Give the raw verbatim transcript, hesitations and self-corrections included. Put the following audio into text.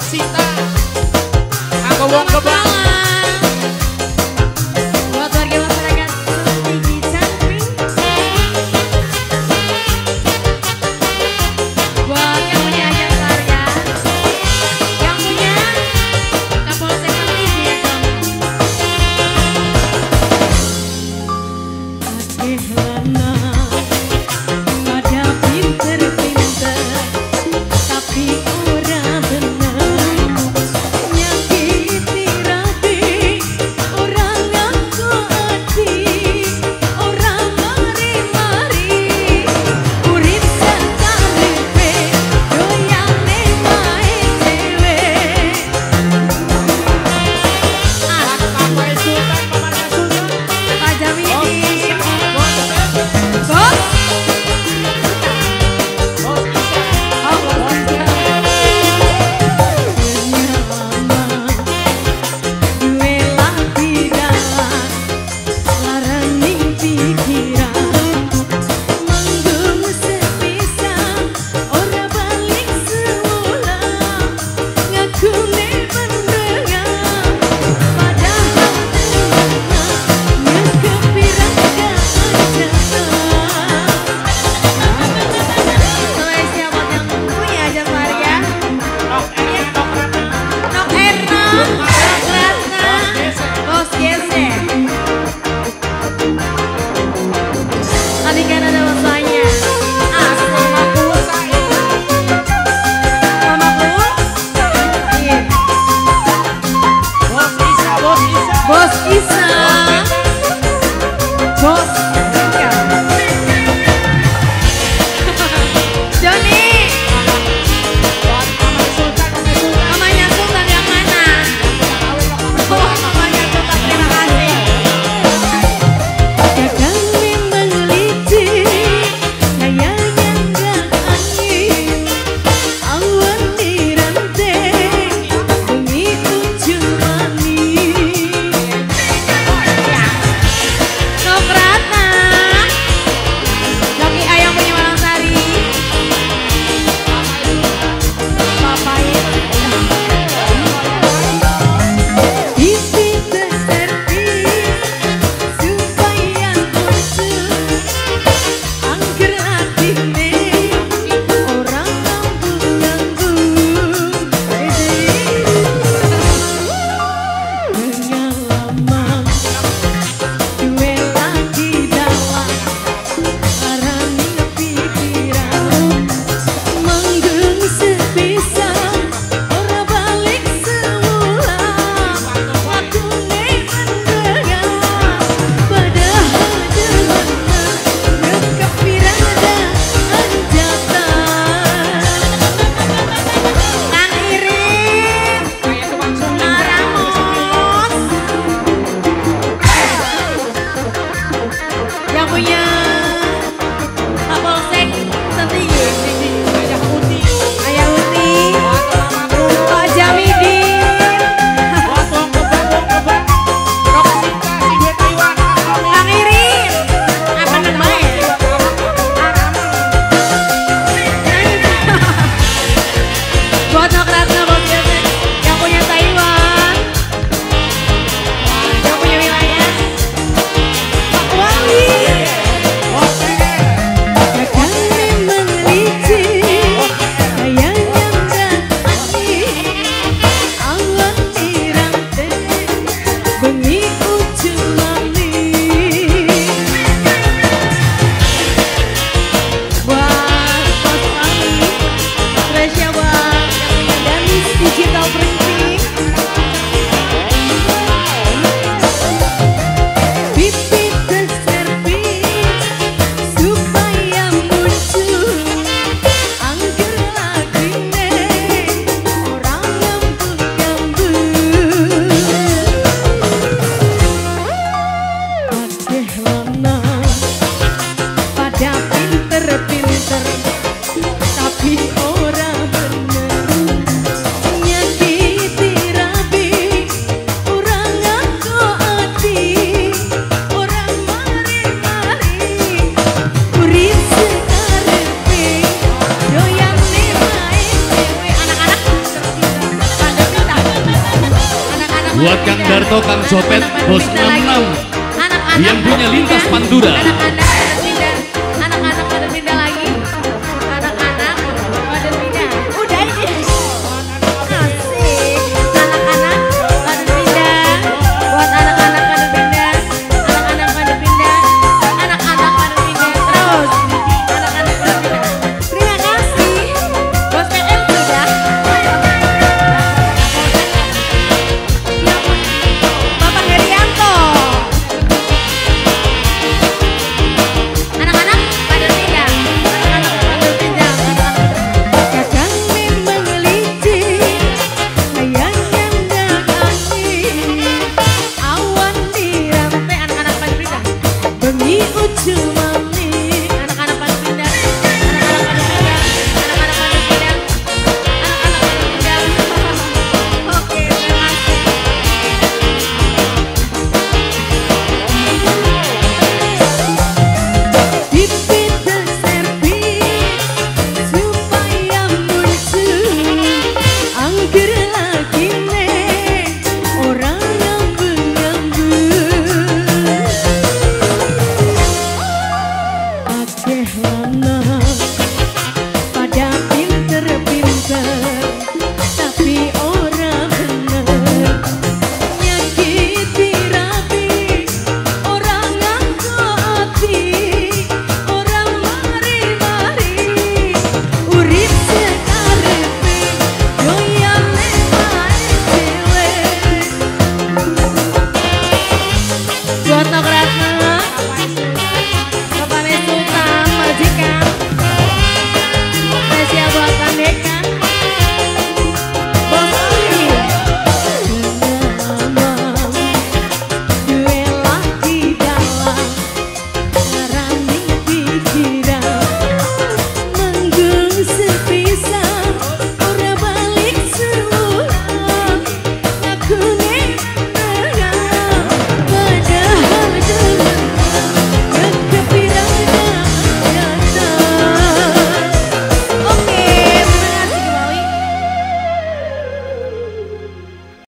Sita. Aku wong kebang. Buat warga masyarakat Tinggi Cangkring. Buat yang punya hajat keluarga, yang punya Kapolsek Tinggi ya dong. Akeh lana pada pinter-pinter tapi ora bener nyakiti rati ora ngaku ati ora mari-mari urip sakalipe doyane mae dhewe ah Papai Sultan, Paman Sultan. Pak Jamidi Bos, bos bos bisa. oh bos nyaman duwe lapiran larani pikiran manggung sepisan ora balik semula ngakune pendengar padahal tenang nyekepirang Spesial buat yang punya hajat keluarga. Nok Erna, Nok Ratna. Nok Erna, Nok Ratna, Bos Gese. Tadi kan ada bosanya. Asli. Aku saya. Mamaku. Iya. Bos Isa, Bos Isa. Bos Isa. Bos Ika. Joni. Buat Paman Sultan, Paman Sultan. Mamanya Sultan yang mana? Oh, mamanya Sultan, terima kasih. Kadang memang licin, kayaknya nggak angin. Awan dirantai, bumi ujung manis. Buat Kang Darto, Kang Copet, Bos enam enam yang punya lintas Pantura. Anak-anak